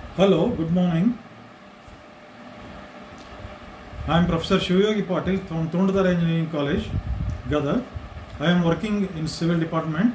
Hello, good morning. I am Professor Shivayogi Patil from Tondadara Engineering College, Gadag. I am working in civil department.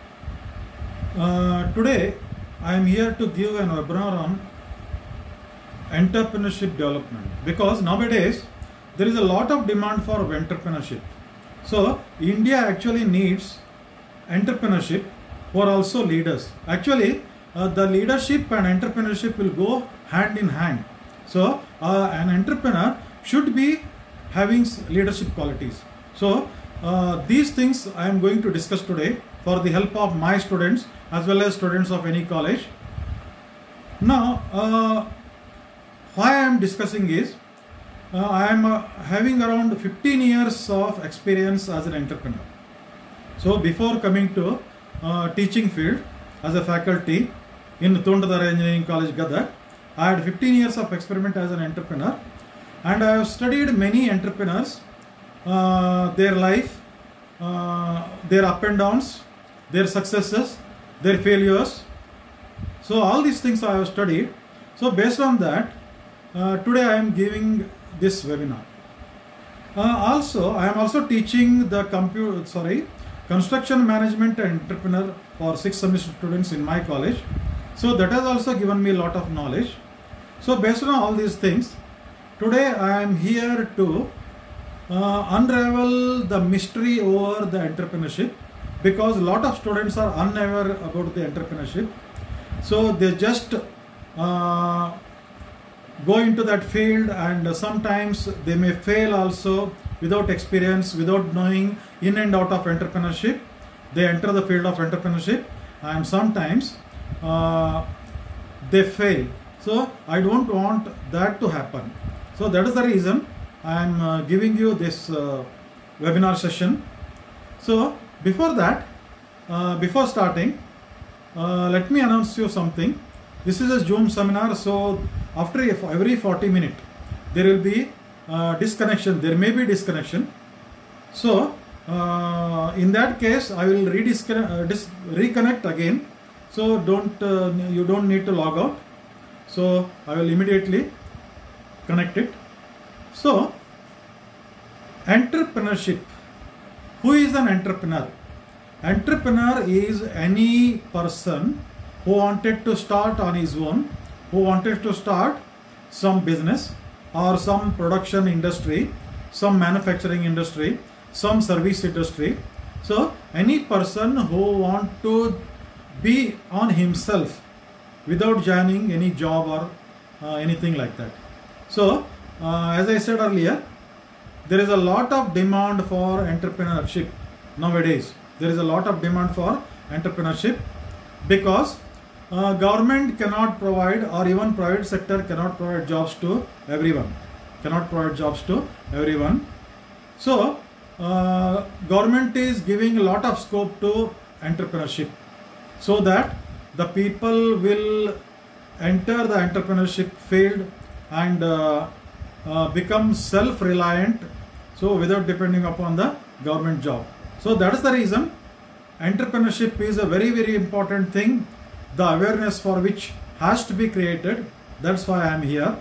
Today, I am here to give an webinar on entrepreneurship development because nowadays there is a lot of demand for entrepreneurship. So, India actually needs entrepreneurship who are also leaders. Actually, the leadership and entrepreneurship will go hand in hand. So, an entrepreneur should be having leadership qualities. So, these things I am going to discuss today for the help of my students as well as students of any college. Now, why I am discussing is I am having around 15 years of experience as an entrepreneur. So, before coming to teaching field as a faculty in Tondadara Engineering College, Gadag, I had 15 years of experiment as an entrepreneur, and I have studied many entrepreneurs, their life, their up and downs, their successes, their failures. So all these things I have studied. So based on that, today I am giving this webinar. Also, I am also teaching the construction management and entrepreneur for 6th semester students in my college. So that has also given me a lot of knowledge. So based on all these things, today I am here to unravel the mystery over the entrepreneurship, because a lot of students are unaware about the entrepreneurship. So they just go into that field, and sometimes they may fail also without experience, without knowing in and out of entrepreneurship. They enter the field of entrepreneurship and sometimes they fail. So I don't want that to happen. So that is the reason I am giving you this webinar session. So before that, before starting, let me announce you something. This is a Zoom seminar, so after every 40 minutes there will be disconnection. There may be disconnection. So in that case, I will reconnect again. So you don't need to log out. So I will immediately connect it. So entrepreneurship. Who is an entrepreneur? Entrepreneur is any person who wanted to start on his own, who wanted to start some business or some production industry, some manufacturing industry, some service industry. So any person who want to be on himself without joining any job or anything like that. So as I said earlier, there is a lot of demand for entrepreneurship nowadays. There is a lot of demand for entrepreneurship because government cannot provide, or even private sector cannot provide jobs to everyone. So government is giving a lot of scope to entrepreneurship so that the people will enter the entrepreneurship field and become self-reliant, so without depending upon the government job. So that is the reason entrepreneurship is a very, very important thing, the awareness for which has to be created. That's why I am here.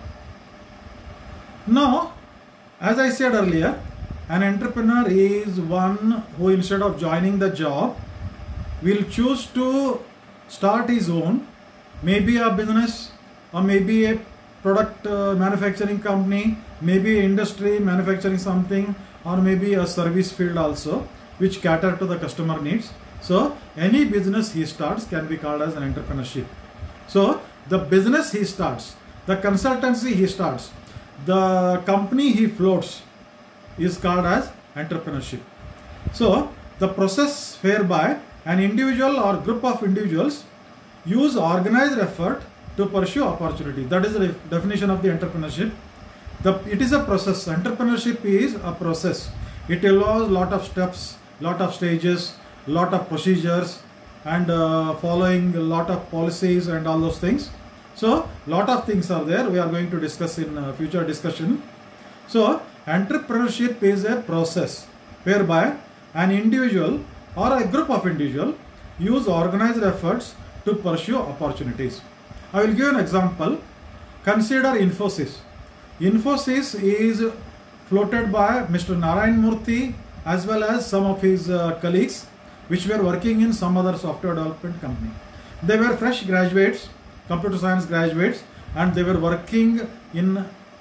Now, as I said earlier, an entrepreneur is one who, instead of joining the job, will choose to start his own, maybe a business or maybe a product manufacturing company, maybe industry manufacturing something, or maybe a service field also, which cater to the customer needs. So any business he starts can be called as an entrepreneurship. So the business he starts, the consultancy he starts, the company he floats is called as entrepreneurship. So the process whereby an individual or group of individuals use organized effort to pursue opportunity. That is the definition of the entrepreneurship. It is a process. Entrepreneurship is a process. It involves lot of steps, lot of stages, lot of procedures, and following a lot of policies and all those things. So lot of things are there. We are going to discuss in future discussion. So entrepreneurship is a process whereby an individual or a group of individuals use organized efforts to pursue opportunities. I will give an example. Consider Infosys. Infosys is floated by Mr. Narayan Murthy as well as some of his colleagues, which were working in some other software development company. They were fresh graduates, computer science graduates, and they were working in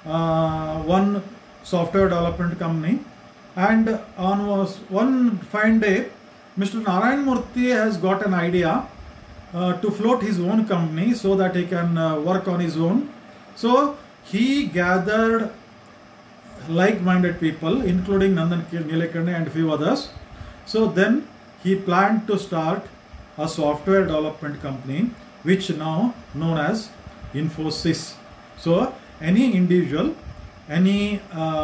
one software development company. And on one fine day, Mr. Narayan Murthy has got an idea to float his own company so that he can work on his own. So he gathered like-minded people, including Nandan Nilekani and few others. So then he planned to start a software development company, which now known as Infosys. So any individual, any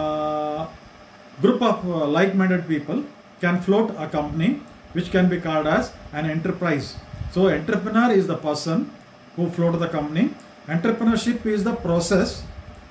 group of like-minded people can float a company which can be called as an enterprise. So entrepreneur is the person who float the company. Entrepreneurship is the process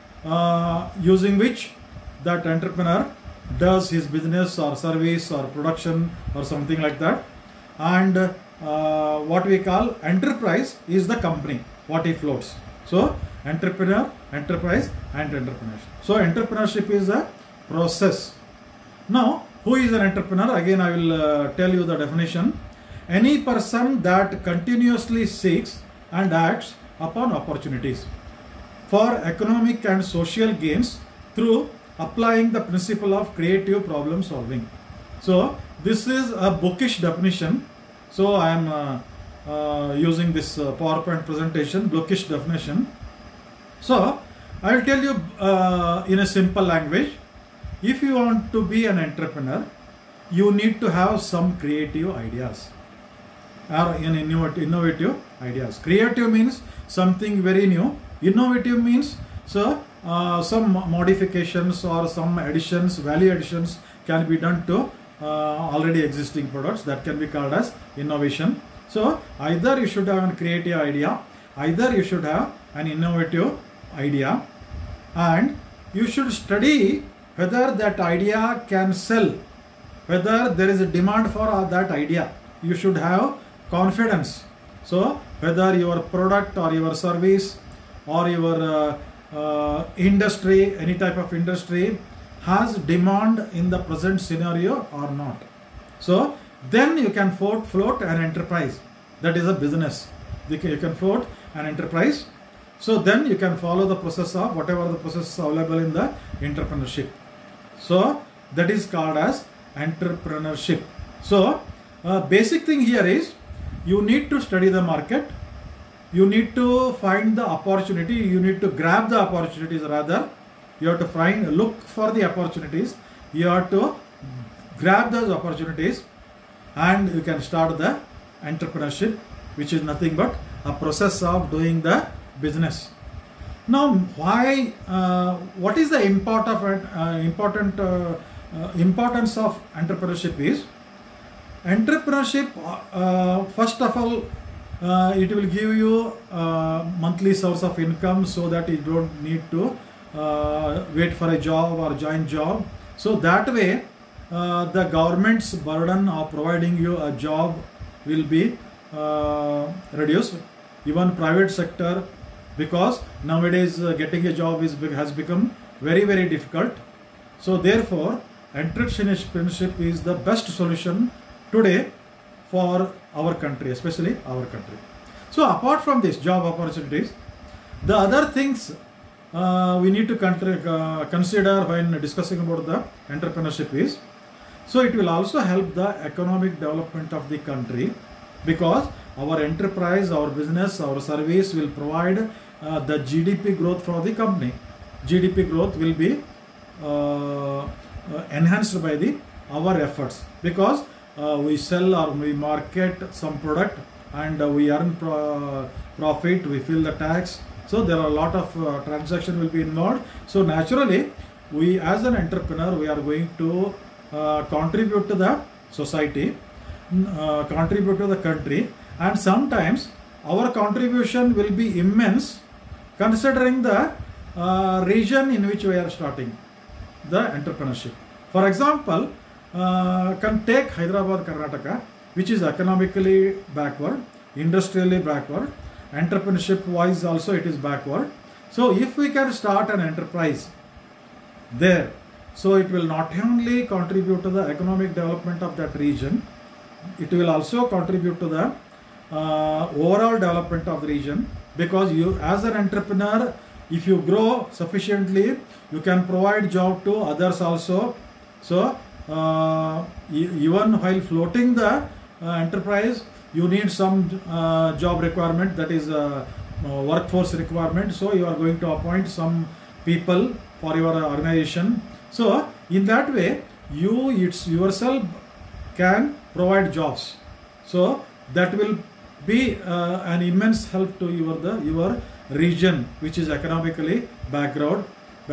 using which that entrepreneur does his business or service or production or something like that. And what we call enterprise is the company what he floats. So entrepreneur, enterprise and entrepreneurship. So entrepreneurship is a process. Now who is an entrepreneur? Again I will tell you the definition. Any person that continuously seeks and acts upon opportunities for economic and social gains through applying the principle of creative problem solving. So this is a bookish definition. So I am using this PowerPoint presentation, bookish definition. So I will tell you in a simple language. If you want to be an entrepreneur, you need to have some creative ideas or innovative ideas. Creative means something very new. Innovative means some modifications or some additions, value additions can be done to already existing products. That can be called as innovation. So either you should have a creative idea, either you should have an innovative idea, and you should study whether that idea can sell, whether there is a demand for that idea. You should have confidence. So whether your product or your service or your industry, any type of industry has demand in the present scenario or not. So then you can float an enterprise. That is a business. You can float an enterprise. So then you can follow the process of whatever the process available in the entrepreneurship. So that is called as entrepreneurship. So basic thing here is you need to study the market. You need to find the opportunity. You need to grab the opportunities rather. You have to look for the opportunities. You have to grab those opportunities and you can start the entrepreneurship, which is nothing but a process of doing the business. Now, what is the importance of entrepreneurship is, entrepreneurship, first of all, it will give you monthly source of income so that you don't need to wait for a job or join job. So that way the government's burden of providing you a job will be reduced. Even private sector, because nowadays getting a job has become very, very difficult. So therefore entrepreneurship is the best solution today for our country, especially our country. So apart from this job opportunities, the other things we need to consider when discussing about the entrepreneurship is, so it will also help the economic development of the country, because our enterprise, our business, our service will provide the GDP growth for the company. GDP growth will be enhanced by our efforts, because we sell or we market some product and we earn profit, we fill the tax. So there are a lot of transaction will be involved. So naturally, we as an entrepreneur, we are going to contribute to the society, contribute to the country, and sometimes our contribution will be immense considering the region in which we are starting the entrepreneurship. For example, can take Hyderabad, Karnataka, which is economically backward, industrially backward, entrepreneurship wise also it is backward. So if we can start an enterprise there, so it will not only contribute to the economic development of that region, it will also contribute to the overall development of the region, because you as an entrepreneur, if you grow sufficiently, you can provide job to others also. So even while floating the enterprise, you need some job requirement, that is workforce requirement. So you are going to appoint some people for your organization. So in that way, you yourself can provide jobs. So that will be an immense help to your region, which is economically background.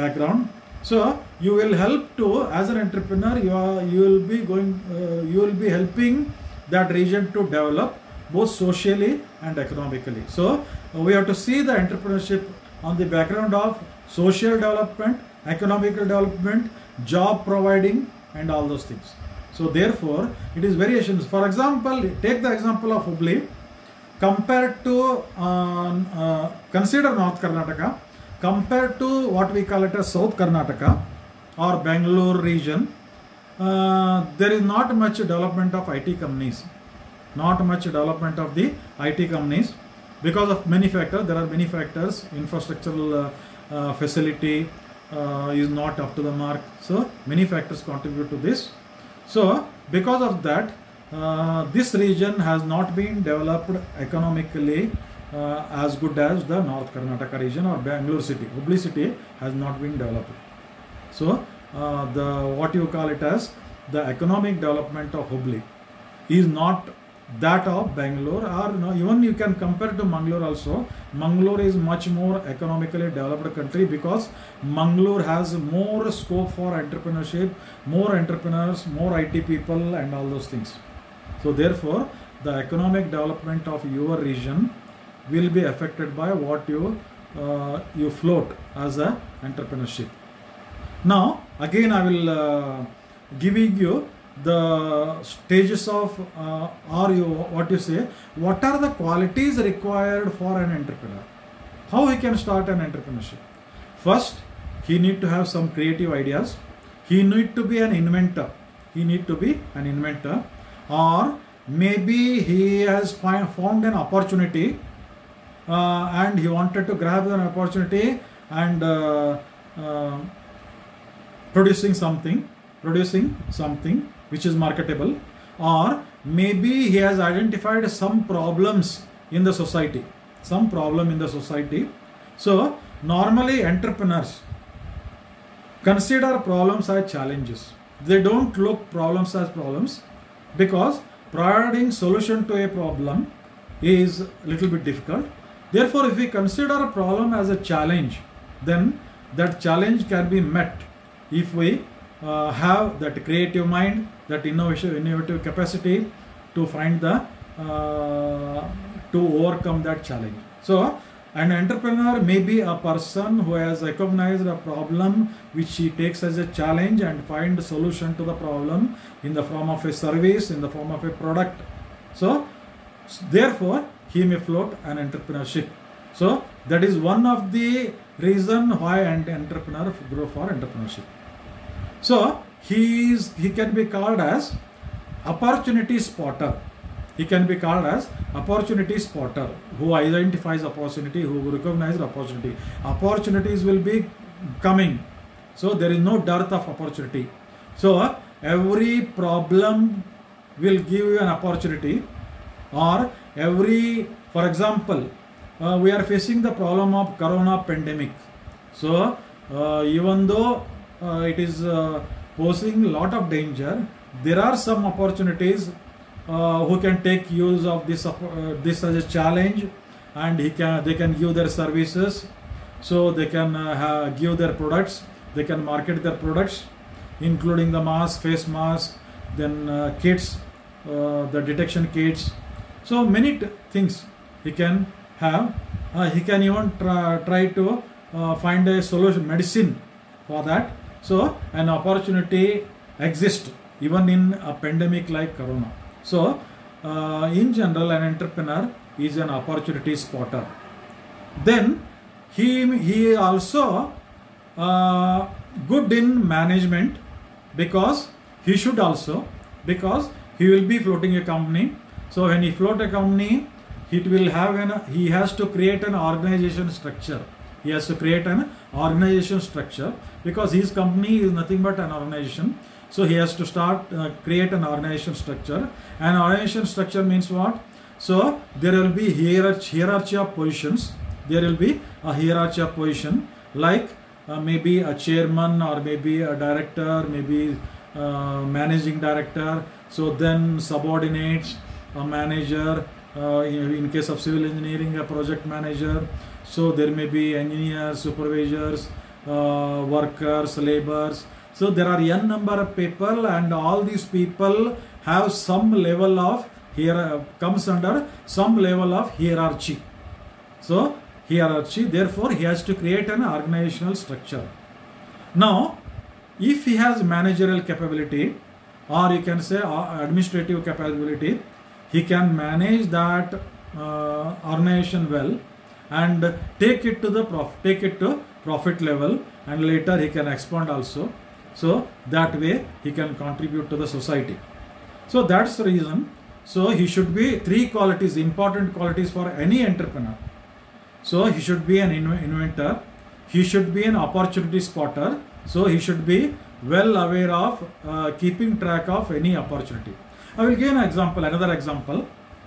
So you will help to, as an entrepreneur, you will be helping that region to develop both socially and economically. So we have to see the entrepreneurship on the background of social development, economical development, job providing, and all those things. So therefore, it is very essential. For example, take the example of Hubli. Compared to, consider North Karnataka, compared to what we call it as South Karnataka or Bangalore region, there is not much development of IT companies. Not much development of the IT companies because of many factors. There are many factors. Infrastructural facility is not up to the mark. So many factors contribute to this. So because of that, this region has not been developed economically as good as the North Karnataka region or Bangalore city. Hubli city has not been developed. So what you call it as the economic development of Hubli is not that of Bangalore, or no, even you can compare to Mangalore also. Mangalore is much more economically developed country because Mangalore has more scope for entrepreneurship, more entrepreneurs, more IT people, and all those things. So therefore, the economic development of your region will be affected by what you float as a entrepreneurship. Now again I will giving you the stages of what are the qualities required for an entrepreneur, how he can start an entrepreneurship. First, he need to have some creative ideas. He need to be an inventor. Or maybe he has found an opportunity and he wanted to grab an opportunity and producing something which is marketable. Or maybe he has identified some problems in the society, So normally entrepreneurs consider problems as challenges. They don't look problems as problems, because providing solution to a problem is a little bit difficult. Therefore, if we consider a problem as a challenge, then that challenge can be met if we have that creative mind, that innovative capacity to find to overcome that challenge. So an entrepreneur may be a person who has recognized a problem which he takes as a challenge and find a solution to the problem in the form of a service, in the form of a product. So therefore, he may float an entrepreneurship. So that is one of the reason why an entrepreneur grow for entrepreneurship. So he can be called as opportunity spotter. Who identifies opportunity, who recognizes opportunity. Opportunities will be coming. So there is no dearth of opportunity. So every problem will give you an opportunity, or for example, we are facing the problem of corona pandemic. So even though it is posing a lot of danger, there are some opportunities who can take use of this as a challenge, and they can give their services. So they can give their products, they can market their products, including the mask, face mask, then kits, the detection kits. So many things he can have. He can even try to find a solution, medicine for that. So an opportunity exists even in a pandemic like corona. So in general, an entrepreneur is an opportunity spotter. Then he also good in management, because he should also, because he will be floating a company. So when he float a company, it will have he has to create an organization structure. He has to create an organization structure, because his company is nothing but an organization. So he has to create an organization structure. An organization structure means what? So there will be hierarchy of positions. There will be a hierarchy of position, like maybe a chairman, or maybe a director, maybe managing director. So then subordinates, a manager, in case of civil engineering, a project manager. So there may be engineers, supervisors, workers, laborers. So there are n number of people, and all these people have some level of comes under some level of hierarchy. So hierarchy, therefore he has to create an organizational structure. Now, if he has managerial capability, or you can say administrative capability, he can manage that organization well and take it to profit level, and later he can expand also. So that way he can contribute to the society. So that's the reason. So he should be three qualities, important qualities for any entrepreneur. So he should be an inventor, he should be an opportunity spotter, so he should be well aware of keeping track of any opportunity. I will give an example, another example.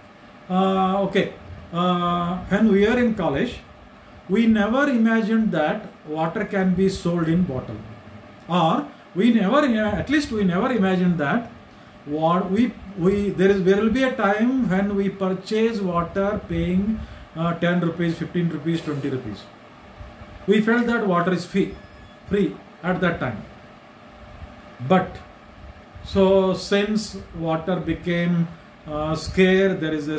When we are in college, we never imagined that water can be sold in bottle, or we never imagined that there will be a time when we purchase water paying 10 rupees, 15 rupees, 20 rupees. We felt that water is free at that time. But so since water became scarce, there was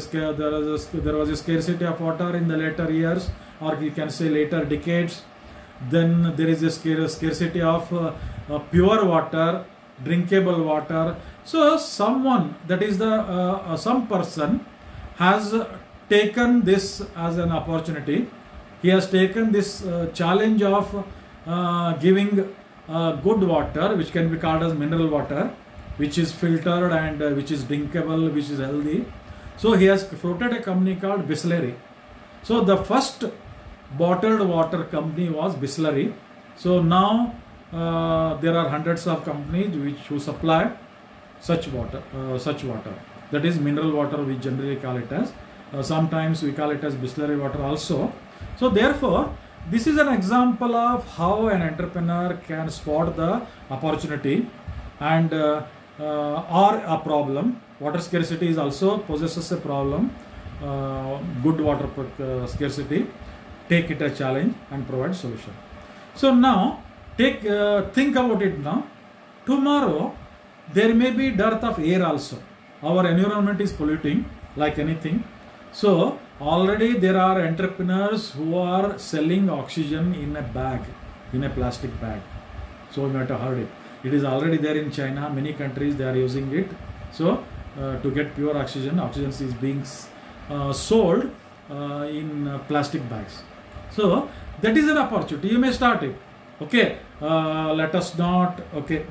a scarcity of water in the later years, or you can say later decades. Then there is a scarcity of pure water, drinkable water. So someone, that is some person, has taken this as an opportunity. He has taken this challenge of giving good water, which can be called as mineral water, which is filtered and which is drinkable, which is healthy. So he has floated a company called Bisleri. So the first bottled water company was Bisleri. So now there are hundreds of companies who supply such water. That is mineral water, we generally call it as. Sometimes we call it as Bisleri water also. So therefore, this is an example of how an entrepreneur can spot the opportunity and or a problem. Water scarcity is also possesses a problem. Good water scarcity, take it a challenge and provide solution. So now think about it now. Tomorrow there may be dearth of air also. Our environment is polluting like anything. So already there are entrepreneurs who are selling oxygen in a bag, in a plastic bag. So you might have heard it. It is already there in China. Many countries they are using it. So to get pure oxygen is being sold in plastic bags. So that is an opportunity. You may start it. Okay. Let us not. Okay.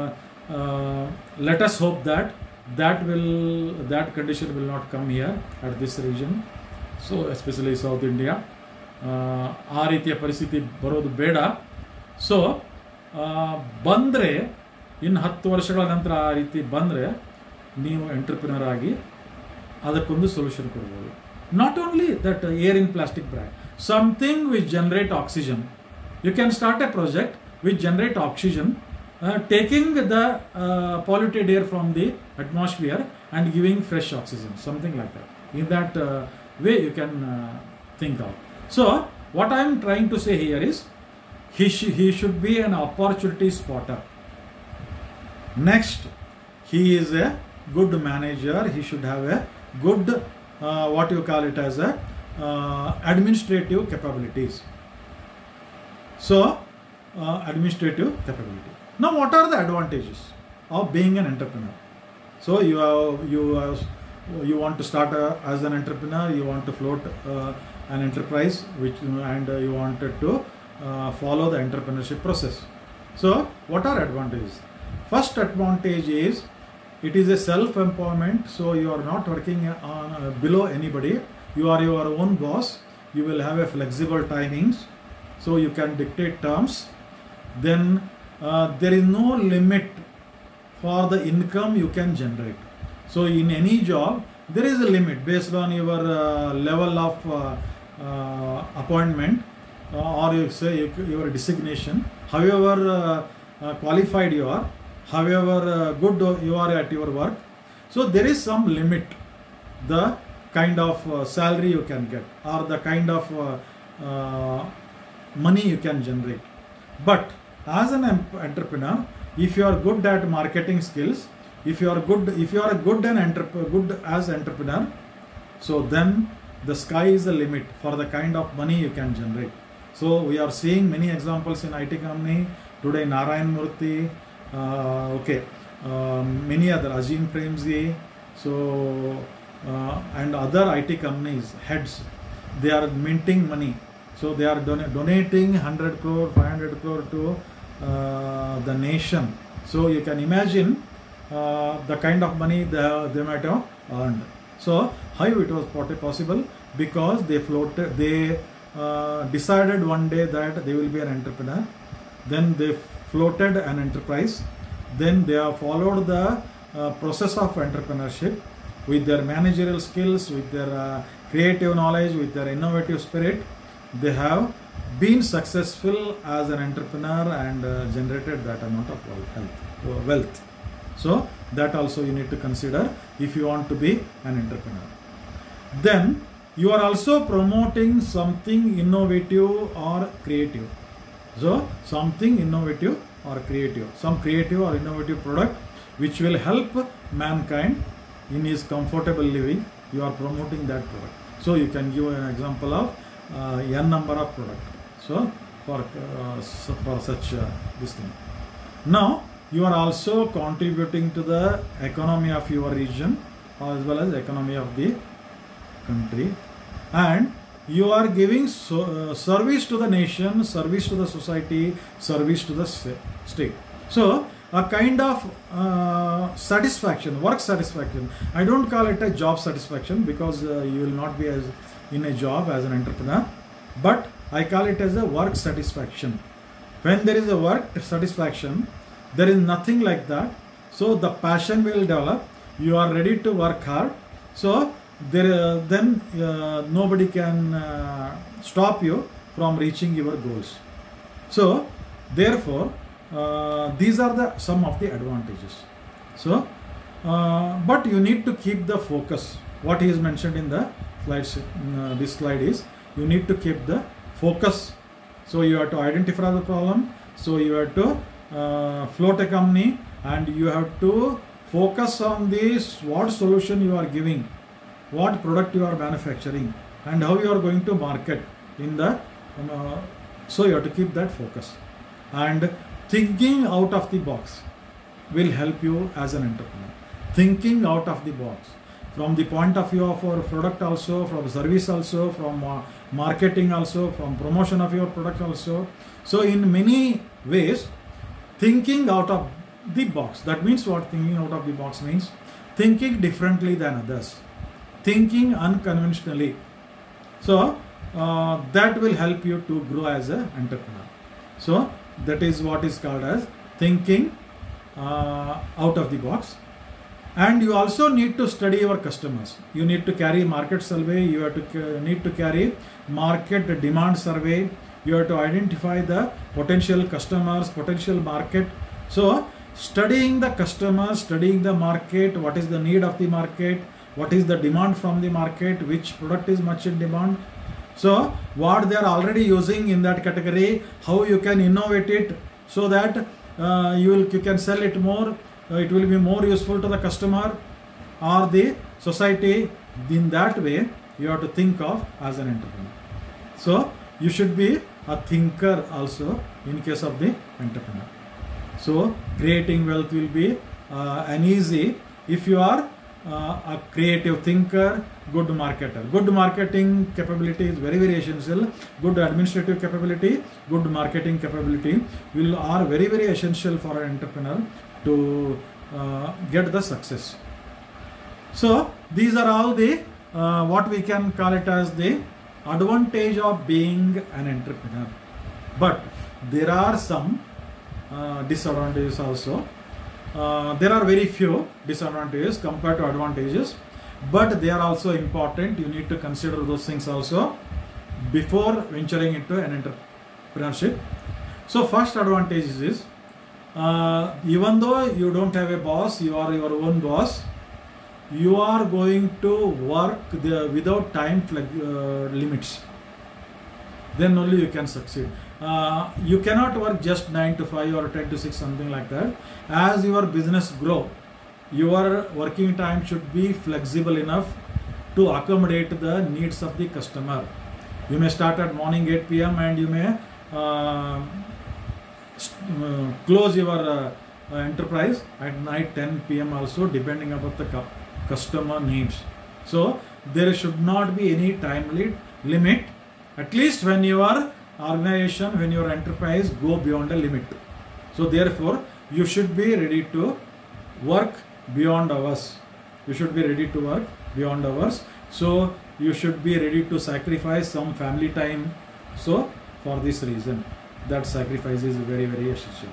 Let us hope that condition will not come here at this region. So especially South India. ಆ ರೀತಿಯ ಪರಿಸ್ಥಿತಿ ಬರೋದು ಬೇಡ. So ಬಂದರೆ ಇನ್ನು 10 ವರ್ಷಗಳ ನಂತರ ಆ ರೀತಿ ಬಂದರೆ ನೀವು ಎಂಟರ್ಪ್ರಿನರ್ ಆಗಿ ಅದಕ್ಕೊಂದು ಸೊಲ್ಯೂಷನ್ ಕೊಡ್ಬೋದು. Not only that air in plastic bag, something which generate oxygen. You can start a project which generate oxygen, taking the polluted air from the atmosphere and giving fresh oxygen, something like that. In that way you can think of. So what I am trying to say here is he should be an opportunity spotter. Next, he is a good manager. He should have a good what you call it as a administrative capabilities. So administrative capability. Now what are the advantages of being an entrepreneur? So you have you want to start as an entrepreneur, you want to float an enterprise, which and you wanted to follow the entrepreneurship process. So what are advantages? First advantage is it is a self-employment, so you are not working on below anybody. You are your own boss. You will have a flexible timings, so you can dictate terms. Then there is no limit for the income you can generate. So in any job, there is a limit based on your level of appointment or you say your designation. However qualified you are, however good you are at your work. So there is some limit, the kind of salary you can get or the kind of money you can generate. But as an entrepreneur, if you are good at marketing skills, if you are good as entrepreneur, so then the sky is the limit for the kind of money you can generate. So we are seeing many examples in IT company today. Narayan Murthy, many other, Azim Premji, so and other IT companies heads, they are minting money. So they are donating 100 crore, 500 crore to the nation. So you can imagine the kind of money they might have earned. So how it was possible? Because they decided one day that they will be an entrepreneur. Then they floated an enterprise. Then they have followed the process of entrepreneurship with their managerial skills, with their creative knowledge, with their innovative spirit. They have been successful as an entrepreneur and generated that amount of wealth. So that also you need to consider if you want to be an entrepreneur. Then you are also promoting something innovative or creative. So something innovative or creative, some creative or innovative product which will help mankind in his comfortable living. You are promoting that product. So you can give an example of n number of product. So for such this thing. Now you are also contributing to the economy of your region as well as economy of the country, and you are giving service to the nation, service to the society, service to the state. So a kind of satisfaction, work satisfaction. I don't call it a job satisfaction because you will not be as in a job as an entrepreneur, but I call it as a work satisfaction. When there is a work satisfaction, there is nothing like that. So the passion will develop. You are ready to work hard. So then nobody can stop you from reaching your goals. So therefore these are some of the advantages. So but you need to keep the focus. What is mentioned in the slides, this slide is you need to keep the focus. So you have to identify the problem. So you have to float a company, and you have to focus on this, what solution you are giving, what product you are manufacturing, and how you are going to market in the so you have to keep that focus. And thinking out of the box will help you as an entrepreneur. Thinking out of the box from the point of view of our product also, from service also, from marketing also, from promotion of your product also. So in many ways, thinking out of the box. That means what thinking out of the box means? Thinking differently than others, thinking unconventionally. So that will help you to grow as an entrepreneur. So that is what is called as thinking out of the box. And you also need to study your customers. You need to carry market survey. You have to need to carry market demand survey. You have to identify the potential customers, potential market. So studying the customers, studying the market, what is the need of the market, what is the demand from the market, which product is much in demand. So what they are already using in that category, how you can innovate it so that you can sell it more. It will be more useful to the customer or the society. In that way, you have to think of as an entrepreneur. So you should be a thinker also in case of the entrepreneur. So creating wealth will be an easy if you are a creative thinker, good marketer. Good marketing capability is very, very essential. Good administrative capability, good marketing capability are very, very essential for an entrepreneur to get the success. So these are all the what we can call it as the advantage of being an entrepreneur. But there are some disadvantages also. There are very few disadvantages compared to advantages, but they are also important. You need to consider those things also before venturing into an entrepreneurship. So first advantage is even though you don't have a boss, you are your own boss, you are going to work without time limits. Then only you can succeed. You cannot work just 9 to 5 or 10 to 6, something like that. As your business grow, your working time should be flexible enough to accommodate the needs of the customer. You may start at morning 8 p.m. and you may close your enterprise at night 10 p.m. also, depending upon the customer needs. So there should not be any time limit, at least when your organization, when your enterprise go beyond a limit. So therefore you should be ready to work beyond hours. You should be ready to work beyond hours. So you should be ready to sacrifice some family time. So for this reason, that sacrifice is very, very essential.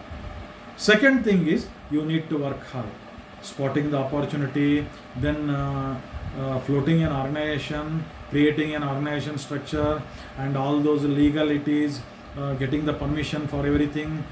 Second thing is you need to work hard, spotting the opportunity, then floating an organization, creating an organization structure and all those legalities, getting the permission for everything,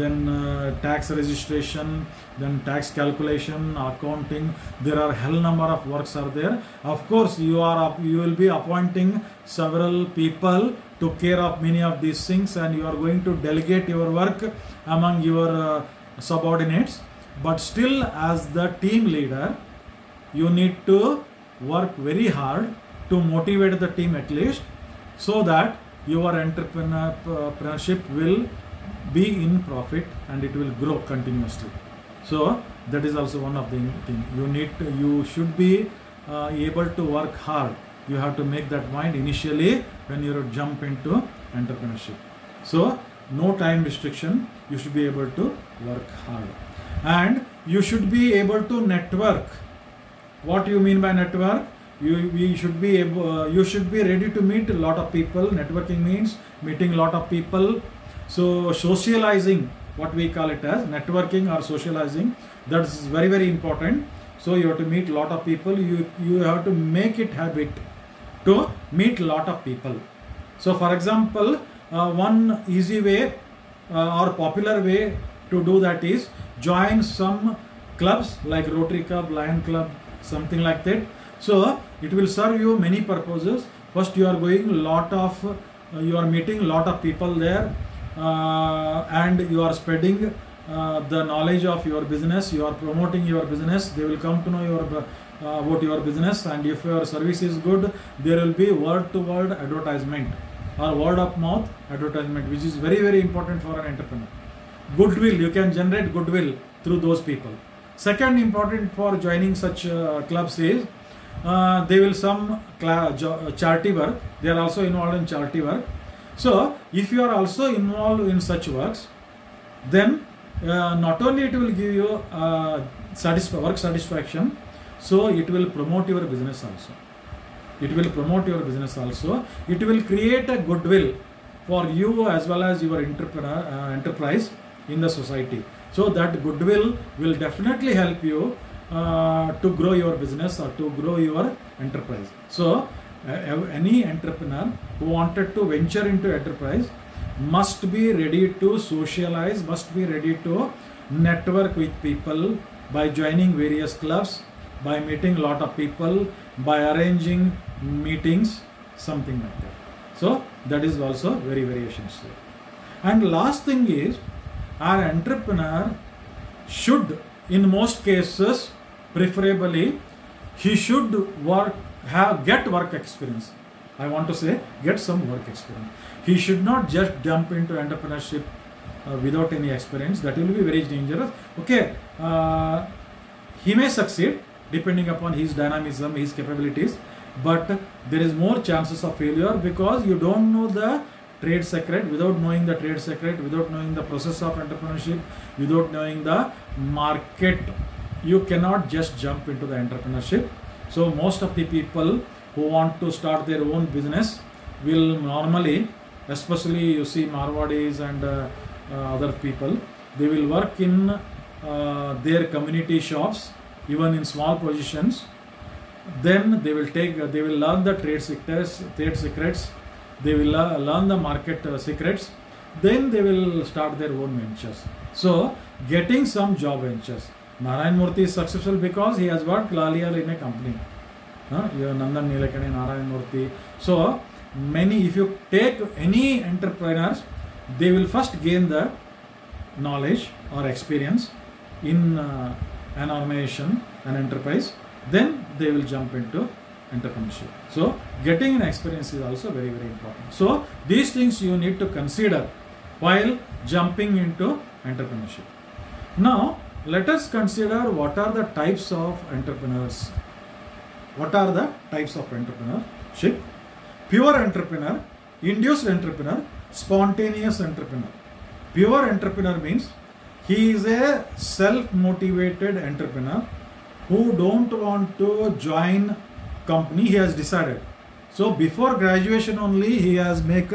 then tax registration, then tax calculation, accounting. There are hell number of works are there. Of course, you will be appointing several people to care of many of these things, and you are going to delegate your work among your subordinates. But still, as the team leader, you need to work very hard to motivate the team at least, so that your entrepreneurship will be in profit and it will grow continuously. So that is also one of the thing. You should be able to work hard. You have to make that mind initially when you jump into entrepreneurship. So no time restriction. You should be able to work hard, and you should be able to network. What do you mean by network? You should be ready to meet a lot of people. Networking means meeting a lot of people. So socializing, what we call it as networking or socializing, that's very, very important. So you have to meet a lot of people. You have to make it habit to meet a lot of people. So for example, one easy way or popular way to do that is join some clubs like Rotary Club, Lion Club, something like that. So it will serve you many purposes. First, you are meeting a lot of people there, and you are spreading the knowledge of your business. You are promoting your business. They will come to know about your business, and if your service is good, there will be word-to-word advertisement or word-of-mouth advertisement, which is very, very important for an entrepreneur. Goodwill, you can generate goodwill through those people. Second important for joining such clubs is they will some charity work. They are also involved in charity work. So if you are also involved in such works, then not only it will give you work satisfaction, so it will promote your business also. It will promote your business also. It will create a goodwill for you as well as your enterprise in the society. So that goodwill will definitely help you to grow your business or to grow your enterprise. So any entrepreneur who wanted to venture into enterprise must be ready to socialize, must be ready to network with people by joining various clubs, by meeting a lot of people, by arranging meetings, something like that. So that is also very, very essential. And last thing is, our entrepreneur should, in most cases, preferably, he should get work experience. I want to say, get some work experience. He should not just jump into entrepreneurship without any experience. That will be very dangerous. Okay, he may succeed, depending upon his dynamism, his capabilities. But there is more chances of failure because you don't know the trade secret. Without knowing the trade secret, without knowing the process of entrepreneurship, without knowing the market, you cannot just jump into the entrepreneurship. So most of the people who want to start their own business will normally, especially you see Marwadis and other people, they will work in their community shops, even in small positions. Then they will learn the trade secrets, they will learn the market secrets. Then they will start their own ventures. So getting some job ventures. Narayan Murthy is successful because he has worked earlier in a company. Nandan Nilekani, Narayan Murthy. So many, if you take any entrepreneurs, they will first gain the knowledge or experience in an organization, an enterprise. Then they will jump into entrepreneurship. So getting an experience is also very, very important. So these things you need to consider while jumping into entrepreneurship. Now let us consider what are the types of entrepreneurs. What are the types of entrepreneurship? Pure entrepreneur, induced entrepreneur, spontaneous entrepreneur. Pure entrepreneur means he is a self-motivated entrepreneur who don't want to join company. He has decided. So before graduation only he has made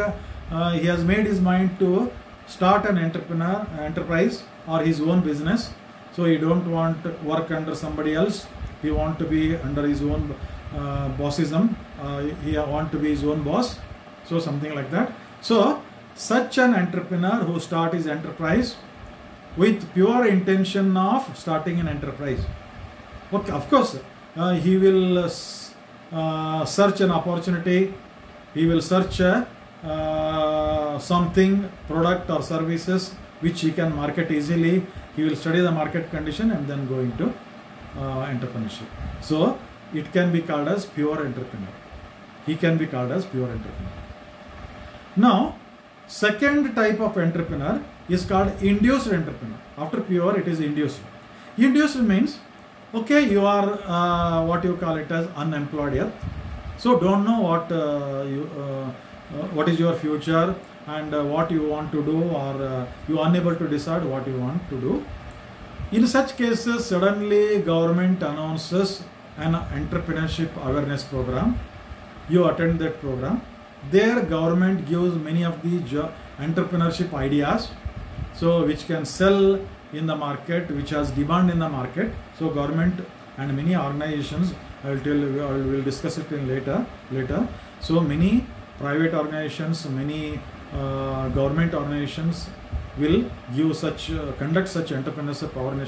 his mind to start an enterprise or his own business. So he don't want to work under somebody else. He want to be under his own bossism. He want to be his own boss. So something like that. So such an entrepreneur who start his enterprise with pure intention of starting an enterprise. Okay, of course, he will search an opportunity. He will search something, product or services which he can market easily. He will study the market condition and then go into entrepreneurship. So it can be called as pure entrepreneur. He can be called as pure entrepreneur. Now, second type of entrepreneur is called induced entrepreneur. After pure, it is induced. Induced means, okay, you are what you call it as unemployed yet. So don't know what is your future and what you want to do, or you are unable to decide what you want to do. In such cases, suddenly government announces an entrepreneurship awareness program. You attend that program. There government gives many of the entrepreneurship ideas, so which can sell in the market, which has demand in the market. So government and many organizations, I will discuss it in later. So many private organizations, many government organizations will give conduct such entrepreneurship awareness